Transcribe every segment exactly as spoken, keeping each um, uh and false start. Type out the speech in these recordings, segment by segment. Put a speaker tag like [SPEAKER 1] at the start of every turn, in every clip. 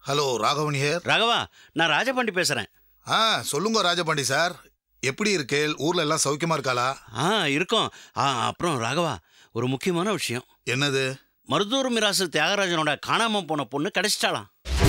[SPEAKER 1] Hello Raghavan here.
[SPEAKER 2] Raghava, நான் ராஜபாண்டி பேசுறேன்.
[SPEAKER 1] ஆ சொல்லுங்க ராஜபாண்டி சார், எப்படி இருக்கேள்? ஊர்ல எல்லாம் சௌக்கியமா இருக்காளா?
[SPEAKER 2] ஆ இருக்கோம். ஆ அப்புறம் ராகவா, ஒரு முக்கியமான விஷயம்.
[SPEAKER 1] என்னது?
[SPEAKER 2] மருதூர் மிராசு தியாகராஜனோட காணாம போன பொண்ணு கிடைச்சிட்டாளாம்.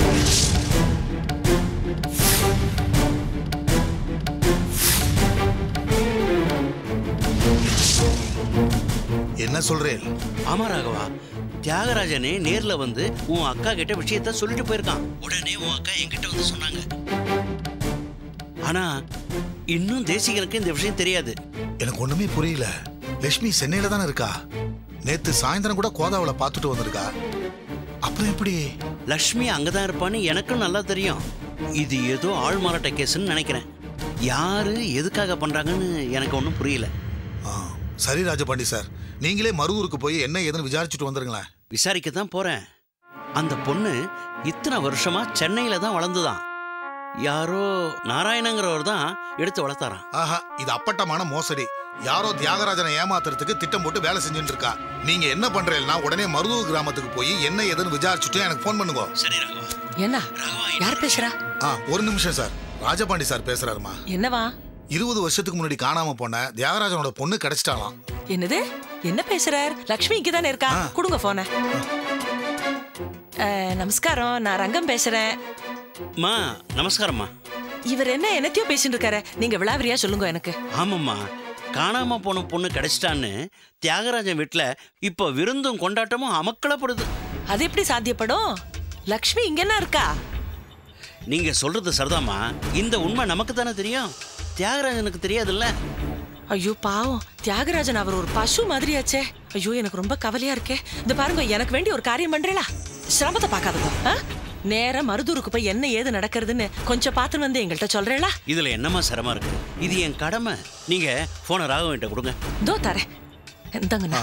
[SPEAKER 1] என்ன சொல்றேன்?
[SPEAKER 2] ஆமா ராகவா, தியாகராஜனே நேர்ல வந்து உன் அக்கா கிட்ட விஷயத்த சொல்லிட்டு போயிருக்கான். உடனே உன் அக்கா என்கிட்ட வந்து சொன்னாங்க. ஆனா இன்னும் தேசிகனுக்கு இந்த விஷயம் தெரியாது.
[SPEAKER 1] எனக்கு ஒண்ணுமே புரியல. லட்சுமி சென்னையில தானே இருக்கா. நேத்து சாயந்தரம் கூட கோதாவளை பார்த்துட்டு வந்திருக்கா. அப்புறம் எப்படி?
[SPEAKER 2] லட்சுமி அங்கதான் இருப்பான்னு எனக்கும் நல்லா தெரியும். இது ஏதோ ஆள் மாறாட்ட கேஸ்ன்னு நினைக்கிறேன். யாரு எதுக்காக பண்றாங்கன்னு எனக்கு ஒன்றும் புரியல.
[SPEAKER 1] சரி ராஜபாண்டி சார், நீங்களே மருதூருக்கு போய் என்ன ஏதுன்னு விசாரிச்சுட்டு வந்துருங்களேன்.
[SPEAKER 2] விசாரிக்க தான் போறேன். அந்த பொண்ணு இத்தனை வருஷமா சென்னையில தான் வளர்ந்துதான். யாரோ நாராயணங்கிறவர் தான் எடுத்து வளர்த்தாராம்.
[SPEAKER 1] ஆஹா, இது அப்பட்டமான மோசடி. யாரோ தியாகராஜனை ஏமாத்துறதுக்கு திட்டம் போட்டு வேலை செஞ்சுட்டு இருக்கா. நீங்க என்ன பண்றீங்கன்னா உடனே மருதூர் கிராமத்துக்கு போய் என்ன ஏதுன்னு விசாரிச்சுட்டு எனக்கு போன் பண்ணுங்க.
[SPEAKER 2] சரி ராகவா.
[SPEAKER 3] என்ன யார் பேசுறா?
[SPEAKER 1] ஆ ஒரு நிமிஷம் சார், ராஜபாண்டி சார் பேசுறாருமா.
[SPEAKER 3] என்னவா?
[SPEAKER 1] இருபது வருஷத்துக்கு முன்னாடி காணாம போன தியாகராஜனோட பொண்ணு கிடைச்சிட்டாலாம்.
[SPEAKER 3] என்னது? என்ன பேசுறார்? லட்சுமி இங்க தானே இருக்கா? கொடுங்க போன. நமஸ்காரம், நான் ரங்கம் பேசுறேன்.
[SPEAKER 2] மா நமஸ்காரம்மா.
[SPEAKER 3] இவர் என்ன என்னத்தையோ பேசிட்டு இருக்காரு, நீங்க விளாவரியா சொல்லுங்க எனக்கு.
[SPEAKER 2] ஆமாம்மா, காணாம போன பொண்ணு கிடைச்சிட்டான்னு தியாகராஜன் வீட்டுல இப்ப விருந்தும் கொண்டாட்டமும் அமக்கலப்படுது.
[SPEAKER 3] அது எப்படி சாத்தியப்படும்? லக்ஷ்மி இங்கன்னா இருக்கா.
[SPEAKER 2] நீங்க சொல்றது சரிதாம்மா. இந்த உண்மை நமக்கு தானே தெரியும், தியாகராஜனுக்கு தெரியாதுல்ல.
[SPEAKER 3] ஐயோ பாவம் தியாகராஜன், அவர் ஒரு பசு மாதிரியாச்சே. ஐயோ எனக்கு ரொம்ப கவலையா இருக்கே. இந்த பாருங்க, எனக்கு வேண்டி ஒரு காரியம் பண்றீங்களா? சிரமத்தை பார்க்காதப்போ நேர மருதூருக்கு போய் என்ன ஏது நடக்கிறதுன்னு கொஞ்சம் பார்த்து வந்து எங்கள்கிட்ட சொல்றேளா?
[SPEAKER 2] இதுல என்னமா சிரமம் இருக்கு? இது என் கடமை. நீங்க போன ராகவன்கிட்ட கொடுங்க.
[SPEAKER 3] இதோ தரேன். இந்தாங்கண்ணா.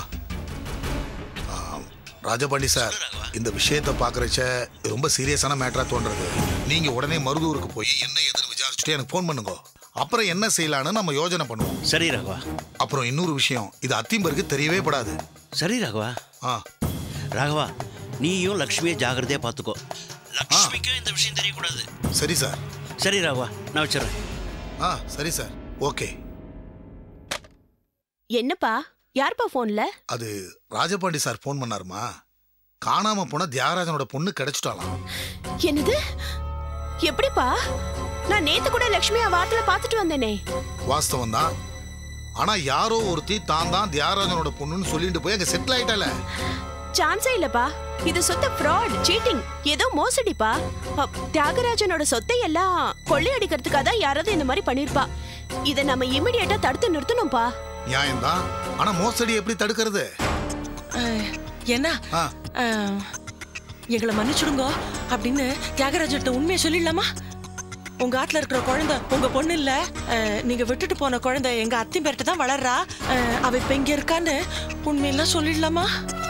[SPEAKER 1] ராஜபாண்டி சார், இந்த விஷயத்தை பாக்குறச்ச ரொம்ப சீரியஸான மேட்டரா தோன்றது. நீங்க உடனே மருதூருக்கு போய் என்ன ஏதுன்னு விசாரிச்சுட்டு எனக்கு போன் பண்ணுங்க. அப்புறம் என்ன செய்யலான்னு நம்ம யோசனை பண்ணுவோம்.
[SPEAKER 2] சரி ராகவா.
[SPEAKER 1] அப்புறம் இன்னொரு விஷயம், இது அத்திம்பருக்கு தெரியவே படாது.
[SPEAKER 2] சரி ராகவா.
[SPEAKER 1] ஆ
[SPEAKER 2] ராகவா, நீயும் லக்ஷ்மியை ஜாகிரதையா பாத்துக்கோ. லக்ஷ்மிக்கு இந்த விஷயம் தெரியக்கூடாது.
[SPEAKER 1] சரி சார்.
[SPEAKER 2] சரி ராகவா, நான் வச்சிடறேன்.
[SPEAKER 1] ஆ சரி சார், ஓகே.
[SPEAKER 4] என்னப்பா, யார்ப்பா போன்ல?
[SPEAKER 1] அது ராஜபாண்டி சார் போன் பண்ணாருமா. காணாம போன தியாகராஜனோட பொண்ணு கிடைச்சிட்டாலாம்.
[SPEAKER 4] என்னது? எப்படிப்பா? நான் நேத்து கூட லட்சுமியா வார்த்தையில பாத்துட்டு வந்தேனே.
[SPEAKER 1] வாஸ்தவம் தான். ஆனா யாரோ ஒருத்தி தான் தான் தியாகராஜனோட பொண்ணுன்னு சொல்லிட்டு போய் அங்க செட்டில் ஆயிட்டால.
[SPEAKER 4] சான்ஸே இல்லப்பா. இது சொத்த ஃப்ராட், சீட்டிங், ஏதோ மோசடிப்பா. தியாகராஜனோட சொத்தை எல்லாம் கொள்ளையடிக்கிறதுக்காக தான் யாராவது இந்த மாதிரி பண்ணிருப்பா. இதை நம்ம இமிடியேட்டா தடுத்து நிறுத்தணும்பா.
[SPEAKER 1] நியாயம்தான். ஆனா மோசடி எப்படி தடுக்கிறது?
[SPEAKER 3] என்ன எங்களை மன்னிச்சுடுங்க அப்படின்னு தியாகராஜன் உண்மையை சொல்லிடலாமா? உங்க ஆத்துல இருக்கிற குழந்தை உங்க பொண்ணு இல்ல, நீங்க விட்டுட்டு போன குழந்தை எங்க அத்தி பேர்ட்ட தான் வளர்றா, அவ இப்ப இங்க இருக்கான்னு உண்மையெல்லாம் சொல்லிடலாமா?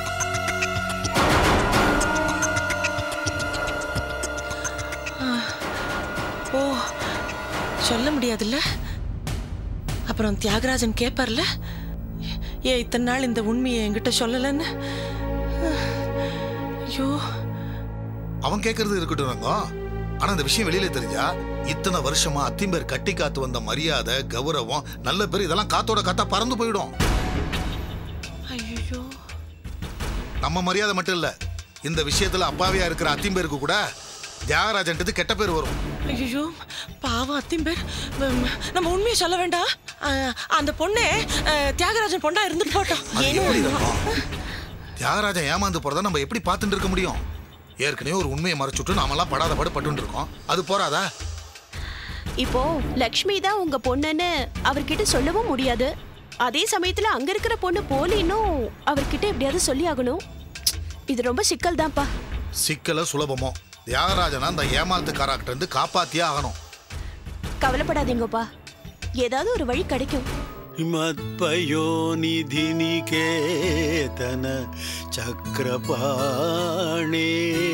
[SPEAKER 3] ஓ, சொல்ல முடியாதுல்ல. அப்புறம் தியாகராஜன் கேப்பார்ல, ஏ இத்தனை நாள் இந்த உண்மையை என்கிட்ட சொல்லலன்னு. ஐயோ,
[SPEAKER 1] அவன் கேட்கறது இருக்கட்டும். ஆனா இந்த விஷயம் வெளியில தெரிஞ்சா இத்தனை வருஷமா அத்திம்பேர் கட்டி காத்து வந்த மரியாதை, கௌரவம், நல்ல பேர் இதெல்லாம் காத்தோட காத்தா பறந்து போயிடும்.
[SPEAKER 3] ஐயோ,
[SPEAKER 1] நம்ம மரியாதை மட்டும் இல்ல, இந்த விஷயத்துல அப்பாவியா இருக்கிற அத்திம்பேருக்கு கூட தியாகராஜன் கெட்ட பேர் வரும்.
[SPEAKER 3] ஐயோ பாவம் அத்திம்பேர். நம்ம உண்மையை சொல்ல வேண்டாம். அந்த பொண்ணே தியாகராஜன் பொண்ணா இருந்துட்டு போட்டோம்.
[SPEAKER 1] தியாகராஜன் ஏமாந்து போறதா நம்ம எப்படி பார்த்துட்டு இருக்க முடியும்? ஏற்கனவே ஒரு உண்மையை மறைச்சுட்டு நாமெல்லாம் படாத பாடு பட்டு இருக்கோம். அது போறாதா?
[SPEAKER 4] இப்போ லக்ஷ்மி தான் உங்க பொண்ணுன்னு அவர்கிட்ட சொல்லவும் முடியாது. அதே சமயத்துல அங்க இருக்கிற பொண்ணு போலின்னும் அவர்கிட்ட எப்படியாவது சொல்லி ஆகணும். இது ரொம்ப சிக்கல் தான்ப்பா.
[SPEAKER 1] சிக்கல சுலபமோ, தியாகராஜனா அந்த ஏமாத்து காராக்டர் இருந்து காப்பாத்தியே ஆகணும்.
[SPEAKER 4] கவலைப்படாதீங்கப்பா, ஏதாவது ஒரு வழி கிடைக்கும்.
[SPEAKER 5] மத்பயோ நிதி நிகேதன சக்கரபாணே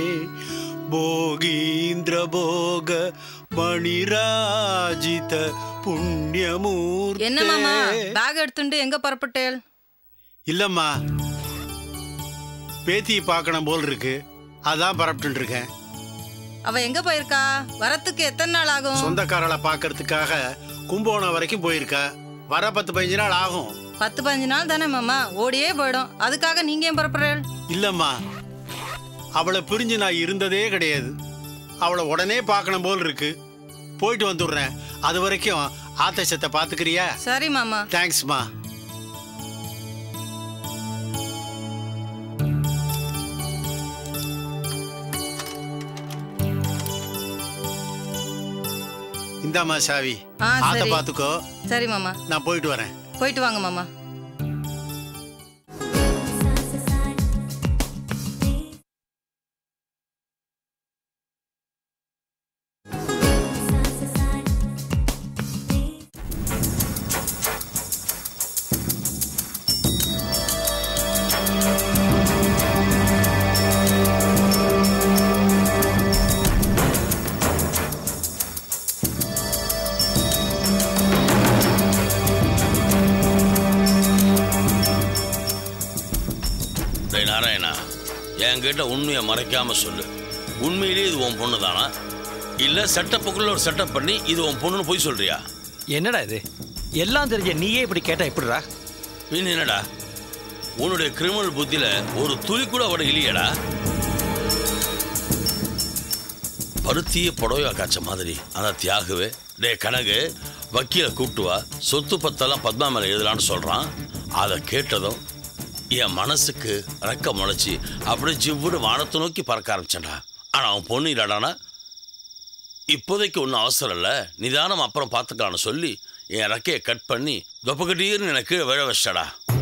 [SPEAKER 5] போகீந்திர போக மணிராஜித புண்ணியமூர்த்தி.
[SPEAKER 6] என்ன மாமா பேக் எடுத்துட்டு எங்க புறப்பட்டேள்?
[SPEAKER 5] இல்லம்மா, பேத்தி பார்க்கணும் போல் இருக்கு, அதான் புறப்பட்டு இருக்கேன்.
[SPEAKER 6] அவ எங்க போயிருக்கா? வரத்துக்கு எத்தனை நாள் ஆகும்?
[SPEAKER 5] சொந்தக்காரளை பாக்குறதுக்காக கும்பகோணம் வரைக்கும் போயிருக்கா. வர பத்து பதினஞ்சு நாள் ஆகும்.
[SPEAKER 6] பத்து பதினஞ்சு நாள் தானே மாமா, ஓடியே போயிடும். அதுக்காக நீங்க ஏன் புறப்படுறீள்?
[SPEAKER 5] இல்லம்மா, அவளை பிரிஞ்சு நான் இருந்ததே கிடையாது. அவளை உடனே பார்க்கணும் போல் இருக்கு. போயிட்டு வந்துடுறேன். அது வரைக்கும் ஆத்தேசத்தை பாத்துக்கிறியா?
[SPEAKER 6] சரி மாமா.
[SPEAKER 5] தேங்க்ஸ்மா. இந்தாம்மா சாவி.
[SPEAKER 6] ஆ,
[SPEAKER 5] ஆத்த
[SPEAKER 6] சரி.
[SPEAKER 5] பாத்துக்கோ.
[SPEAKER 6] சரி மாமா.
[SPEAKER 5] நான் போயிட்டு வரேன்.
[SPEAKER 6] போயிட்டு வாங்க மாமா.
[SPEAKER 7] நாராயணா, என்கிட்ட உண்மையை மறைக்காம சொல்லு. உண்மையிலேயே இது உன் பொண்ணு தானா, இல்ல செட்டப்புக்குள்ள ஒரு செட்டப் பண்ணி இது உன் பொண்ணுன்னு போய் சொல்றியா?
[SPEAKER 8] என்னடா இது? எல்லாம் தெரிஞ்ச நீயே இப்படி கேட்டா எப்படிடா?
[SPEAKER 7] பின் என்னடா, உன்னுடைய கிரிமினல் புத்தியில ஒரு துளி கூட அவட இல்லையடா. பருத்திய புடவையா காய்ச்ச மாதிரி அந்த தியாகுவே டே கனகு வக்கீல கூப்பிட்டு வா, சொத்து பத்தெல்லாம் பத்மா மேல எழுதலான்னு சொல்றான். அதை கேட்டதும் என் மனசுக்கு ரெக்க முளைச்சி அப்படியே ஜிவ்வுன்னு வானத்தை நோக்கி பறக்க ஆரம்பிச்சேன்டா. ஆனா அவன் பொண்ணு இல்லடானா. இப்போதைக்கு ஒன்றும் அவசரம் இல்லை, நிதானம் அப்புறம் பார்த்துக்கலான்னு சொல்லி என் ரெக்கையை கட் பண்ணி தொப்பக்கட்டீர்னு எனக்கு கீழே விழ வச்சிட்டடா.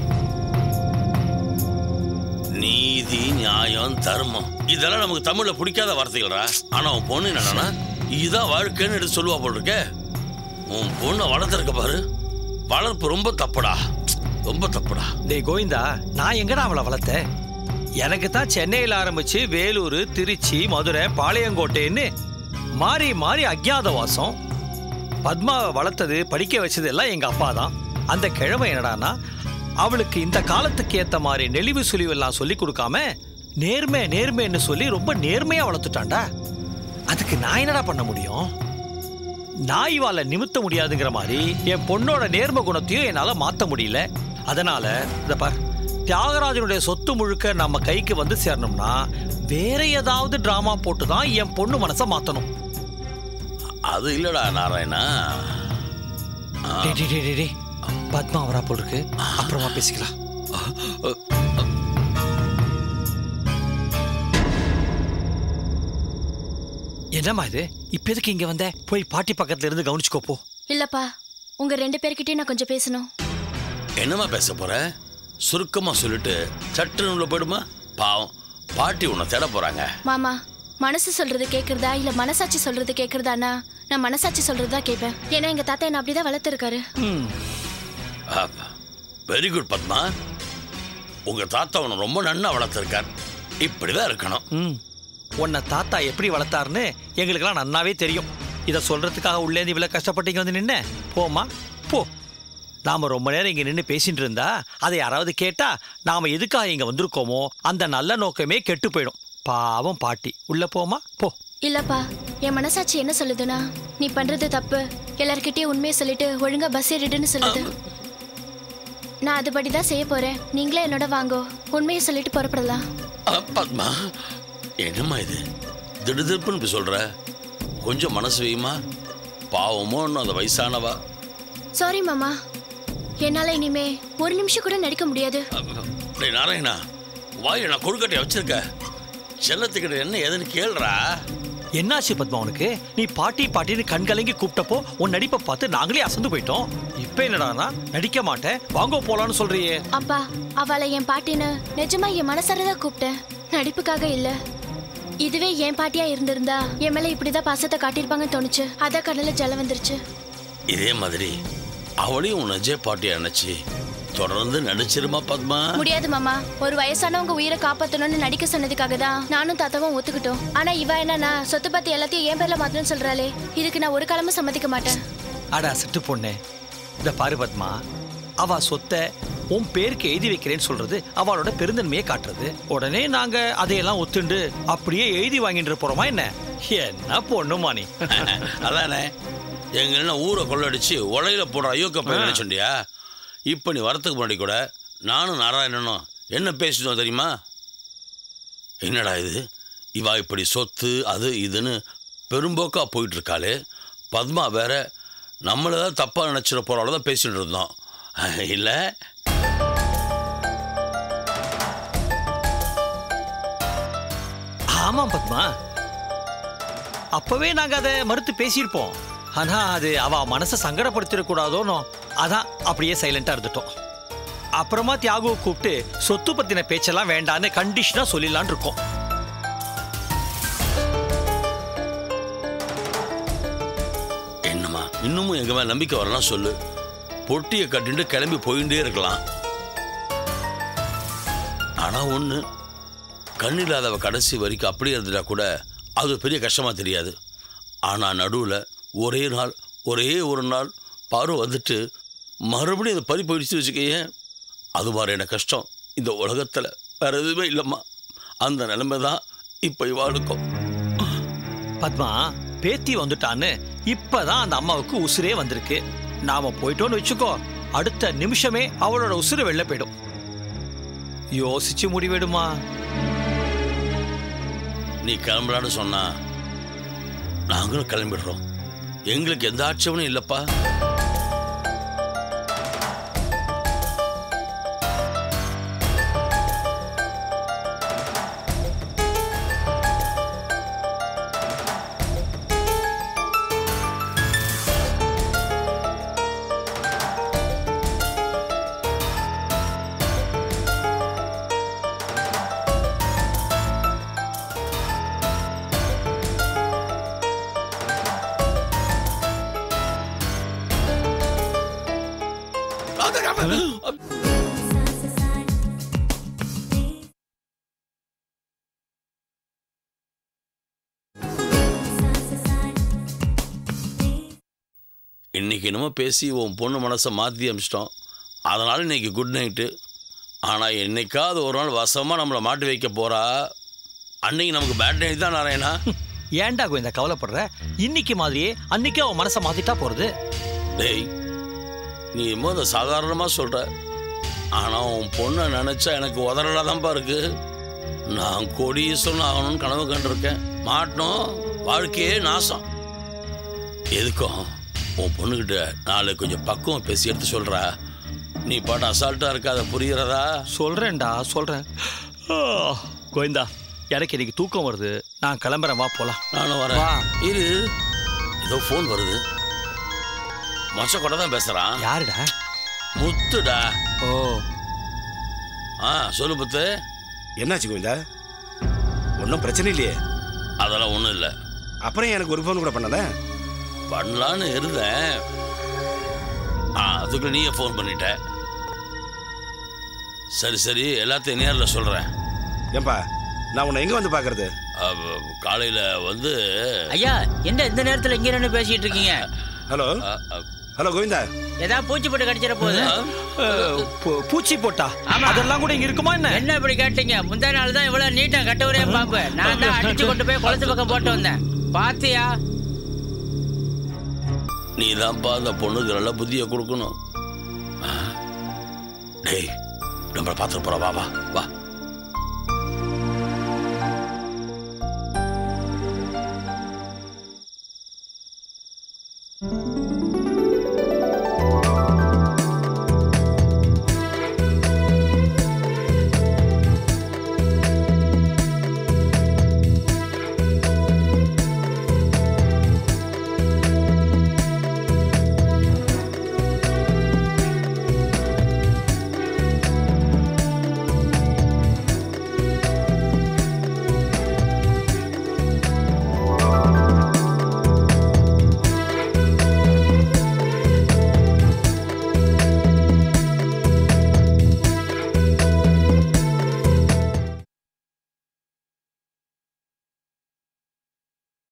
[SPEAKER 7] நீதி, நியாயம், தர்மம் இதெல்லாம் நமக்கு தமிழ்ல பிடிக்காத வார்த்தைகள்டா. ஆனா உன் பொண்ணு என்னடானா இதுதான் வாழ்க்கைன்னு எடுத்து சொல்லுவா போல் இருக்க. உன் பொண்ணை வளர்த்துருக்க பாரு, வளர்ப்பு ரொம்ப தப்புடா, ரொம்ப தப்புடா.
[SPEAKER 8] டேய் கோவிந்தா, நான் எங்கடா அவளை வளர்த்தேன்? எனக்கு தான் சென்னையில் ஆரம்பிச்சு வேலூர், திருச்சி, மதுரை, பாளையங்கோட்டைன்னு மாறி மாறி அஜ்ஞாதவாசம். பத்மாவை வளர்த்தது, படிக்க வச்சது எல்லாம் எங்க அப்பா தான். அந்த கிழமை என்னடானா அவளுக்கு இந்த காலத்துக்கு ஏத்த மாதிரி நெளிவு சுழிவு எல்லாம் சொல்லி கொடுக்காம நேர்மை நேர்மைன்னு சொல்லி ரொம்ப நேர்மையா வளர்த்துட்டான்டா. அதுக்கு நான் என்னடா பண்ண முடியும்? நாய் வாழ நிமித்த முடியாதுங்கிற மாதிரி என் பொண்ணோட நேர்ம குணத்தையும் என்னால மாத்த முடியல. அதனால இத பார், தியாகராஜனுடைய சொத்து முழுக்க நம்ம கைக்கு வந்து சேரணும்னா வேற ஏதாவது டிராமா போட்டு தான் என் பொண்ணு மனசை மாத்தணும்.
[SPEAKER 7] அது இல்லடா நாராயணா.
[SPEAKER 8] பத்மா வரா போல் இருக்கு, அப்புறமா பேசிக்கலாம். என்னம்மா இது? இப்ப எதுக்கு இங்க வந்த? போய் பாட்டி பக்கத்துல இருந்து கவனிச்சுக்கோ போ.
[SPEAKER 9] இல்லப்பா, உங்க ரெண்டு பேர்கிட்டயும் நான் கொஞ்சம் பேசணும்.
[SPEAKER 7] என்னமா பேச போற? சுருக்கமா சொல்லிட்டு சட்டுன்னு உள்ள போயிடுமா? பாவம், பாட்டி உன்னை தேட போறாங்க.
[SPEAKER 9] மாமா, மனசு சொல்றது கேக்குறதா இல்ல மனசாட்சி சொல்றது கேக்குறதானா? நான் மனசாட்சி சொல்றதா கேட்பேன். ஏன்னா எங்க தாத்தா என்ன அப்படிதான் வளர்த்திருக்காரு.
[SPEAKER 7] வெரி குட் பத்மா, உங்க தாத்தா உன்னை ரொம்ப நன்னா வளர்த்திருக்கார். இப்படிதான் இருக்கணும்.
[SPEAKER 8] உன்னை தாத்தா எப்படி வளர்த்தாருன்னு எங்களுக்கெல்லாம் நன்னாவே தெரியும். இதை சொல்றதுக்காக உள்ளேந்து இவ்வளவு கஷ்டப்பட்டு இங்க வந்து நின்ன போமா போ. நாம ரொம்ப நேரம் இங்க நின்று பேசிட்டு இருந்தா அதை யாராவது கேட்டா நாம எதுக்காக இங்க வந்திருக்கோமோ அந்த நல்ல நோக்கமே கெட்டு போயிடும். பாவம் பாட்டி, உள்ள போமா போ.
[SPEAKER 9] இல்லப்பா, என் மனசாட்சி என்ன சொல்லுதுன்னா நீ பண்றது தப்பு, எல்லார்கிட்டயும் உண்மையை சொல்லிட்டு ஒழுங்கா பஸ் ஏறிடுன்னு சொல்லுது. நான் அதுபடிதான் செய்ய போறேன். நீங்களே என்னோட வாங்கோ, உண்மையை சொல்லிட்டு புறப்படலாம்.
[SPEAKER 7] பத்மா, என்னம்மா இது திடுதிப்புன்னு சொல்ற? கொஞ்சம் மனசு வையுமா? பாவமோ அந்த வயசானவா.
[SPEAKER 9] சாரி மாமா, என்னால இனிமே ஒரு நிமிஷம் கூட நடிக்க முடியாது.
[SPEAKER 7] நாராயணா, வாய் நான் கொழுக்கட்டையை வச்சிருக்க, செல்லத்துக்கிட்ட என்ன ஏதுன்னு கேள்றா.
[SPEAKER 8] என்னாச்சு பத்மா உனக்கு? நீ பாட்டி பாட்டின்னு கண் கலங்கி கூப்பிட்டப்போ உன் நடிப்பை பார்த்து நாங்களே அசந்து போயிட்டோம். இப்ப என்னடானா நடிக்க மாட்டேன் வாங்கோ போலான்னு சொல்றியே.
[SPEAKER 9] அப்பா, அவளை என் பாட்டின்னு நிஜமா என் மனசாரதான் கூப்பிட்டேன், நடிப்புக்காக இல்ல. இதுவே என் பாட்டியா இருந்திருந்தா என் மேல இப்படிதான் பாசத்தை காட்டியிருப்பாங்கன்னு தோணுச்சு. அதான் கடல ஜலம் வந்துருச்சு.
[SPEAKER 7] இதே மாதிரி அவளையும் உன் அஜய் பாட்டியா நினைச்சு தொடர்ந்து நடிச்சிருமா பத்மா?
[SPEAKER 9] முடியாது மாமா, ஒரு வயசானவங்க உயிரை காப்பாத்தணும்னு நடிக்க சொன்னதுக்காக தான் நானும் தாத்தாவும் ஒத்துக்கிட்டோம். ஆனா இவ என்னன்னா சொத்து பத்தி எல்லாத்தையும் என் பேர்ல மாத்தணும்னு சொல்றாளே, இதுக்கு நான் ஒரு காலமும் சம்மதிக்க மாட்டேன்.
[SPEAKER 8] அடா சிட்டு பொண்ணு, இந்த பாரு பத்மா, அவ சொத்தை உன் பேருக்கு எழுதி வைக்கிறேன்னு சொல்றது அவளோட பெருந்தன்மையை காட்டுறது. உடனே நாங்க அதையெல்லாம் ஒத்துண்டு அப்படியே எழுதி வாங்கிட்டு போறோமா என்ன? என்ன பொண்ணுமா நீ?
[SPEAKER 7] அதானே எங்க என்ன ஊரை கொள்ளடிச்சு உலையில போடுற ஐயோக்க போய் சொன்னியா? இப்ப நீ வரத்துக்கு முன்னாடி கூட நானும் நாராயணனும் என்ன பேசினோம் தெரியுமா? என்னடா இது, இவா இப்படி சொத்து அது இதுன்னு பெரும்போக்கா போயிட்டு இருக்காளே, பத்மா வேற நம்மளதான் தப்பா நினைச்சிட போறாளதான் பேசிட்டு இருந்தோம் இல்ல?
[SPEAKER 8] ஆமா பத்மா, அப்பவே நாங்க அதை மறுத்து பேசியிருப்போம். ஆனா அது அவ மனசை சங்கடப்படுத்திடக்கூடாதோனோ அதான் அப்படியே சைலண்டா இருந்துட்டோம். அப்புறமா தியாகுவை கூப்பிட்டு சொத்து பத்தின பேச்செல்லாம் வேண்டான்னு கண்டிஷனா சொல்லிடலான் இருக்கோம்.
[SPEAKER 7] என்னம்மா இன்னமும் எங்க மேல நம்பிக்கை வரலாம் சொல்லு. பொட்டியை கட்டிட்டு கிளம்பி போயிட்டே இருக்கலாம். ஆனா ஒண்ணு, கண்ணில்லாதவ கடைசி வரைக்கும் அப்படியே இருந்துட்டா கூட அது பெரிய கஷ்டமா தெரியாது. ஆனா நடுவில் ஒரே நாள் ஒரே ஒரு நாள் பாரு வந்துட்டு மறுபடியும் அதை பறி போயிடுச்சு வச்சுக்கையே, அது மாதிரி எனக்கு கஷ்டம் இந்த உலகத்தில் வேற எதுவுமே இல்லைம்மா. அந்த நிலைமை தான் இப்போ இவாளுக்கும்.
[SPEAKER 8] பத்மா பேத்தி வந்துட்டான்னு இப்பதான் அந்த அம்மாவுக்கு உசுரே வந்திருக்கு. நாம போயிட்டோன்னு வச்சுக்கோ, அடுத்த நிமிஷமே அவளோட உசுறு வெளில போயிடும். யோசிச்சு முடிவிடுமா?
[SPEAKER 7] நீ கிளம்பலான்னு சொன்னா நாங்களும் கிளம்பிடுறோம். எங்களுக்கு எந்த ஆட்சேபனும் இல்லப்பா. இன்னைக்கு என்னமோ பேசி உன் பொண்ணு மனசை மாற்றி அமிச்சிட்டோம். அதனால இன்னைக்கு குட் நைட்டு. ஆனால் என்னைக்காவது ஒரு நாள் வசமாக நம்மளை மாட்டி வைக்க போறா, அன்னைக்கு நமக்கு பேட் நைட் தான் நாராயணா.
[SPEAKER 8] ஏன்டா இந்த கவலைப்படுற? இன்னைக்கு மாதிரியே அன்னைக்கே அவன் மனசை மாத்திட்டா போறது.
[SPEAKER 7] டேய், நீ மோத சாதாரணமாக சொல்ற, ஆனால் உன் பொண்ணை நினைச்சா எனக்கு உதறலாதான்ப்பா இருக்கு. நான் கோடீஸ்வரன் ஆகணும்னு கனவு கண்டிருக்கேன். மாட்டணும், வாழ்க்கையே நாசம். எதுக்கும் உன் பொண்ணுகிட்ட நாளை கொஞ்சம் பக்குவம் பேசி எடுத்து சொல்றா. நீ பாட்டு அசால்ட்டா இருக்காத, புரியுறதா?
[SPEAKER 8] சொல்றேன்டா சொல்றேன். கோவிந்தா, எனக்கு இன்னைக்கு தூக்கம் வருது, நான் கிளம்புறேன், வா போலாம்.
[SPEAKER 7] நானும் வரேன். இரு, ஏதோ போன் வருது. மொச்ச கூட தான் பேசுறான்.
[SPEAKER 8] யாருடா?
[SPEAKER 7] முத்துடா.
[SPEAKER 8] ஓ,
[SPEAKER 7] ஆ சொல்லு முத்து.
[SPEAKER 10] என்னாச்சு கோவிந்தா? ஒன்றும் பிரச்சனை இல்லையே?
[SPEAKER 7] அதெல்லாம் ஒன்றும் இல்லை.
[SPEAKER 10] அப்புறம் எனக்கு ஒரு ஃபோன் கூட பண்ணல?
[SPEAKER 7] பண்ணலான்னு இருந்தேன். ஆ அதுக்குள்ள நீயே ஃபோன் பண்ணிட்ட. சரி சரி, எல்லாத்தையும் நேரில் சொல்கிறேன்.
[SPEAKER 10] ஏன்பா, நான் உன்னை எங்கே வந்து பார்க்கறது?
[SPEAKER 7] காலையில் வந்து.
[SPEAKER 11] ஐயா, என்ன இந்த நேரத்தில் இங்கே நின்று பேசிட்டு இருக்கீங்க?
[SPEAKER 10] ஹலோ ஹலோ கோவிந்தா,
[SPEAKER 11] ஏதாவது பூச்சி போட்டு கடிச்சிட போகுது.
[SPEAKER 8] பூச்சி போட்டா? அதெல்லாம் கூட இங்க இருக்குமா என்ன?
[SPEAKER 11] என்ன இப்படி கேட்டீங்க? முந்தா நாள் தான் இவ்வளவு நீட்டா கட்டுவரே பாம்பு. நான் தான் அடிச்சு கொண்டு போய் குளத்து பக்கம் போட்டு வந்தேன். பாத்தியா?
[SPEAKER 7] நீ தான்ப்பா அந்த பொண்ணுக்கு நல்ல புத்தியை கொடுக்கணும். டேய், நம்மளை பார்த்துட்டு போற, வா வா வா.